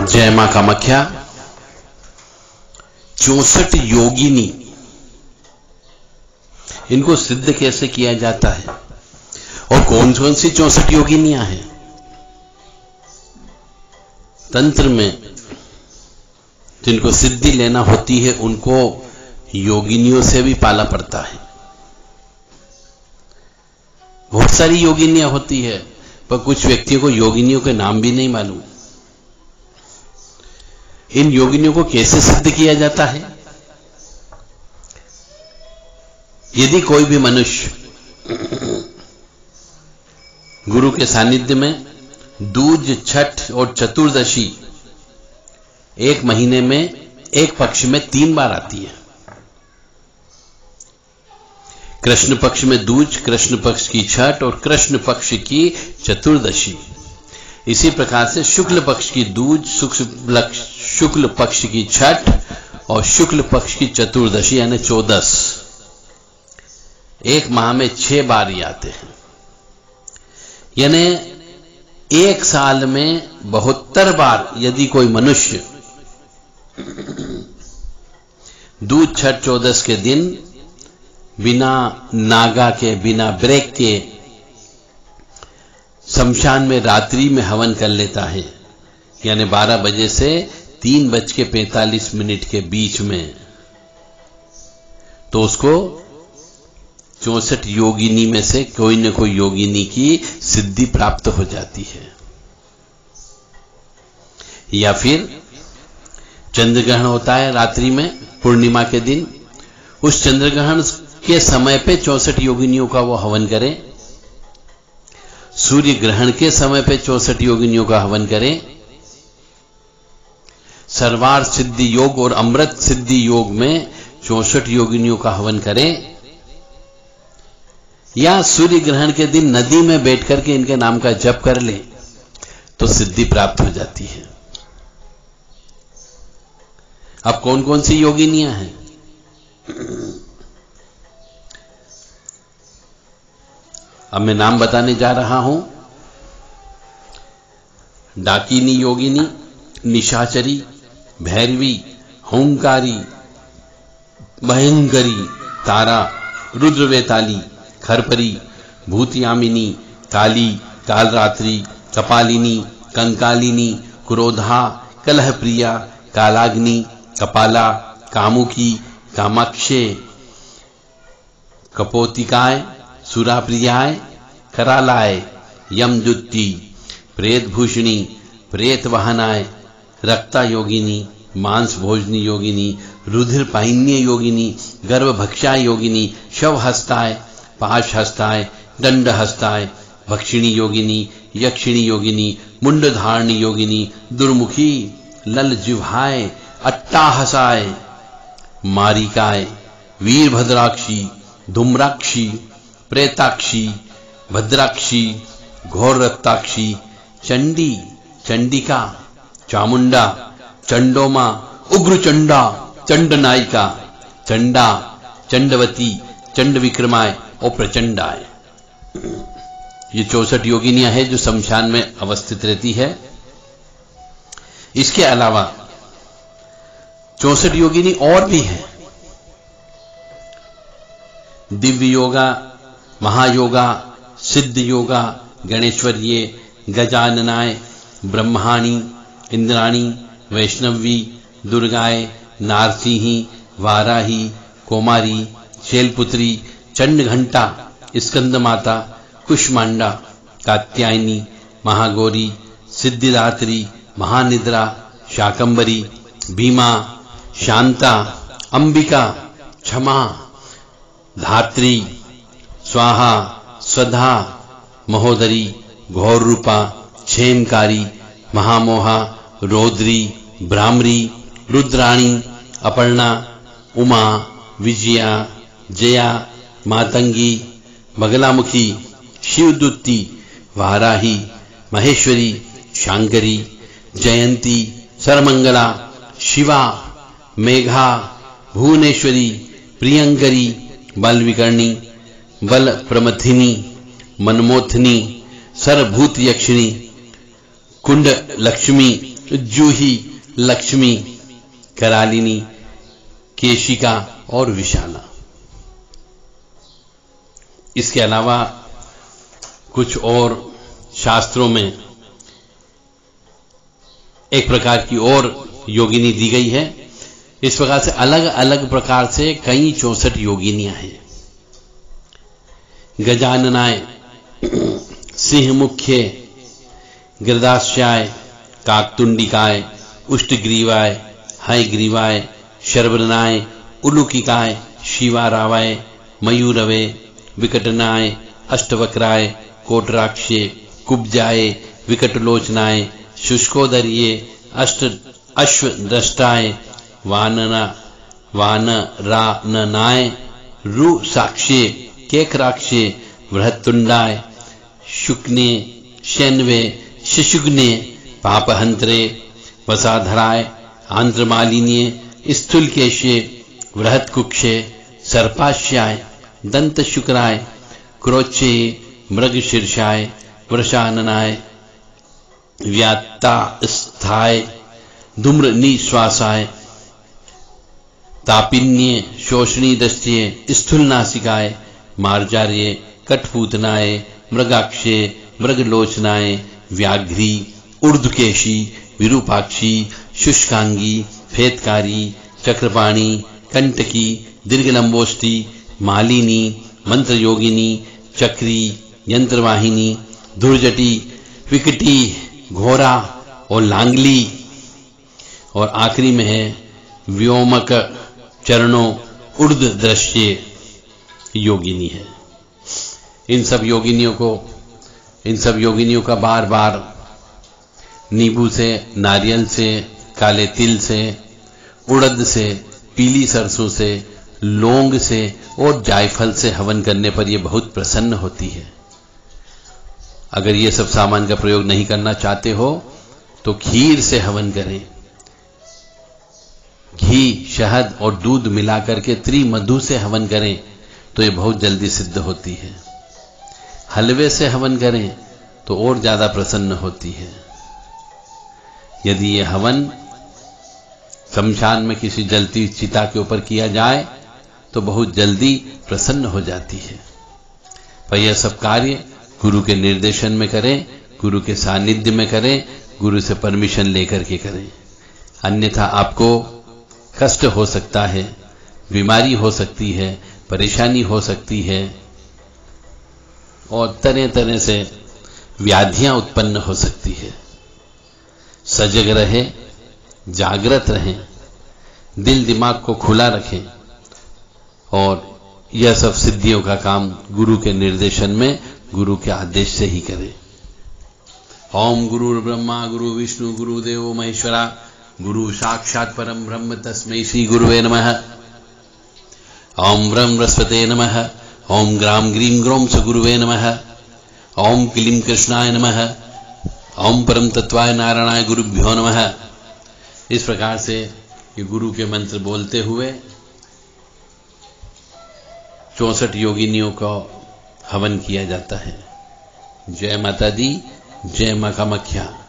जय मां कामाख्या। 64 योगिनी, इनको सिद्ध कैसे किया जाता है और कौन कौन सी 64 योगिनियां हैं? तंत्र में जिनको सिद्धि लेना होती है उनको योगिनियों से भी पाला पड़ता है। बहुत सारी योगिनियां होती है, पर कुछ व्यक्तियों को योगिनियों के नाम भी नहीं मालूम। इन योगिनियों को कैसे सिद्ध किया जाता है? यदि कोई भी मनुष्य गुरु के सानिध्य में दूज, छठ और चतुर्दशी एक महीने में एक पक्ष में 3 बार आती है। कृष्ण पक्ष में दूज, कृष्ण पक्ष की छठ और कृष्ण पक्ष की चतुर्दशी। इसी प्रकार से शुक्ल पक्ष की दूज, शुक्ल पक्ष की छठ और शुक्ल पक्ष की चतुर्दशी यानी 14 एक माह में 6 बार ही आते हैं। यानी एक साल में 72 बार यदि कोई मनुष्य दूज, छठ, 14 के दिन बिना नागा के, बिना ब्रेक के शमशान में रात्रि में हवन कर लेता है, यानी 12 बजे से 3:45 के बीच में, तो उसको 64 योगिनी में से कोई न कोई योगिनी की सिद्धि प्राप्त हो जाती है। या फिर चंद्रग्रहण होता है रात्रि में, पूर्णिमा के दिन, उस चंद्रग्रहण के समय पे 64 योगिनियों का वो हवन करें। सूर्य ग्रहण के समय पे 64 योगिनियों का हवन करें। सर्वार्थ सिद्धि योग और अमृत सिद्धि योग में 64 योगिनियों का हवन करें। या सूर्य ग्रहण के दिन नदी में बैठ करके इनके नाम का जप कर ले तो सिद्धि प्राप्त हो जाती है। अब कौन कौन सी योगिनियां हैं? अब मैं नाम बताने जा रहा हूं। डाकिनी योगिनी, निशाचरी, भैरवी, होंकारी, भयंकरी, तारा, रुद्रवेताली, खरपरी, भूतयामिनी, काली, कालरात्रि, कपालिनी, कंकालिनी, क्रोधा, कलहप्रिया, कालाग्नि, कपाला, कामुकी, कामाक्षे, कपोतिकाय, सुराप्रियाय, करालाय, यमदुत्ती, प्रेतभूषणी, प्रेतवाहनाय, रक्ता योगिनी, मांस भोजनी योगिनी, रुधिर पाहिन्य योगिनी, गर्भभक्षाय योगिनी, शवहस्ताय, पाशहस्ताय, दंडहस्ताय, भक्षिणी योगिनी, यक्षिणी योगिनी, मुंडधारणी योगिनी, दुर्मुखी, ललजिह्वाय, अट्टाहसाय, मारिकाय, वीरभद्राक्षी, धूम्राक्षी, प्रेताक्षी, भद्राक्षी, घोररक्ताक्षी, चंडी, चंडिका, चामुंडा, चंडोमा, उग्रचंडा, चंडनायिका, चंडा, चंडवती, चंड विक्रमाय और प्रचंडाय। ये 64 योगिनियां हैं जो शमशान में अवस्थित रहती है। इसके अलावा 64 योगिनी और भी हैं। दिव्य योगा, महायोगा, सिद्ध योगा, गणेश्वर्ये, गजाननाय, ब्रह्माणी, इंद्राणी, वैष्णवी, दुर्गाय, नारसिंही, वाराही, कोमारी, शैलपुत्री, चंडघंटा, स्कंद माता, कुष्मांडा, कात्यायनी, महागौरी, सिद्धिदात्री, महानिद्रा, शाकंबरी, भीमा, शांता, अंबिका, क्षमा, धात्री, स्वाहा, स्वधा, महोदरी, घोर रूपा, क्षेमकारी, महामोहा, रौद्री, भ्रामरी, रुद्राणी, अपर्णा, उमा, विजया, जया, मातंगी, बगलामुखी, शिवदूती, वाराही, महेश्वरी, शांकरी, जयंती, सर्वमंगला, शिवा, मेघा, भुवनेश्वरी, प्रियंकरी, बलविकर्णी, बल प्रमथिनी, मनमोथनी, सर्वभूत यक्षिणी, कुंड लक्ष्मी, जूही, लक्ष्मी, करालिनी, केशिका और विशाला। इसके अलावा कुछ और शास्त्रों में एक प्रकार की और योगिनी दी गई है। इस प्रकार से अलग अलग प्रकार से कई 64 योगिनियां हैं। गजाननाय, सिंह मुख्य, गृदास्याय, काकतुंडिकाय, उष्टग्रीवाय, हयग्रीवाय, शर्वरनाय, उलुकिकाय, शिवारावाय, मयूरवे, विकटनाय, अष्टवक्राय, कोटराक्षे, कुब्जाय, विकटलोचनाय, शुष्कोदर्ये, अश्वदष्टाय, वानराननाय, रुसाक्षे, केकराक्षे, बृहत्तुंडाय, शुक्ने, शैन्वे, शिशुग्ने, पापहंत्रे, वसाधराय, आंद्रमालिन्ये, स्थूलकेशे, बृहत्कुक्षे, सर्पाश्याय, दंतशुक्राय, क्रोचे, मृगशीर्षाय, वृषाननाय, व्यात्तास्थाय, धूम्रनिश्वासाय, तापिन्ये, शोषणीदस्ये, स्थूलनासिकाय, मार्जार्ये, कठपूतनाय, मृगाक्षे, मृगलोचनाय, व्याघ्री, ऊर्ध्वकेशी, विरूपाक्षी, शुष्कांगी, फेतकारी, चक्रपाणी, कंटकी, दीर्घलंबोष्टी, मालिनी, मंत्रयोगिनी, चक्री, यंत्रवाहिनी, धुर्जटी, विकटी, घोरा और लांगली, और आखिरी में है व्योमक, चरणों, ऊर्ध्व दृश्य योगिनी है। इन सब योगिनियों का बार बार नींबू से, नारियल से, काले तिल से, उड़द से, पीली सरसों से, लौंग से और जायफल से हवन करने पर यह बहुत प्रसन्न होती है। अगर ये सब सामान का प्रयोग नहीं करना चाहते हो तो खीर से हवन करें। घी, शहद और दूध मिलाकर के त्रिमधु से हवन करें तो ये बहुत जल्दी सिद्ध होती है। हलवे से हवन करें तो और ज्यादा प्रसन्न होती है। यदि ये हवन शमशान में किसी जलती चिता के ऊपर किया जाए तो बहुत जल्दी प्रसन्न हो जाती है। पर यह सब कार्य गुरु के निर्देशन में करें, गुरु के सानिध्य में करें, गुरु से परमिशन लेकर के करें। अन्यथा आपको कष्ट हो सकता है, बीमारी हो सकती है, परेशानी हो सकती है और तरह तरह से व्याधियां उत्पन्न हो सकती है। सजग रहे, जागृत रहें, दिल दिमाग को खुला रखें और यह सब सिद्धियों का काम गुरु के निर्देशन में, गुरु के आदेश से ही करें। ओम गुरु ब्रह्मा गुरु विष्णु गुरुदेव महेश्वरा, गुरु साक्षात परम ब्रह्म तस्मै श्री गुरुवे नमः। ओम ब्रह्म बृहस्पते नमः। ओम ग्राम ग्रीम ग्रोम स गुरुवे नमः। ओम क्लीं कृष्णाय नमः। ओम परम तत्वाय नारायणाय गुरुभ्यो नमः। इस प्रकार से ये गुरु के मंत्र बोलते हुए 64 योगिनियों को हवन किया जाता है। जय माता दी, जय मां कामाख्या।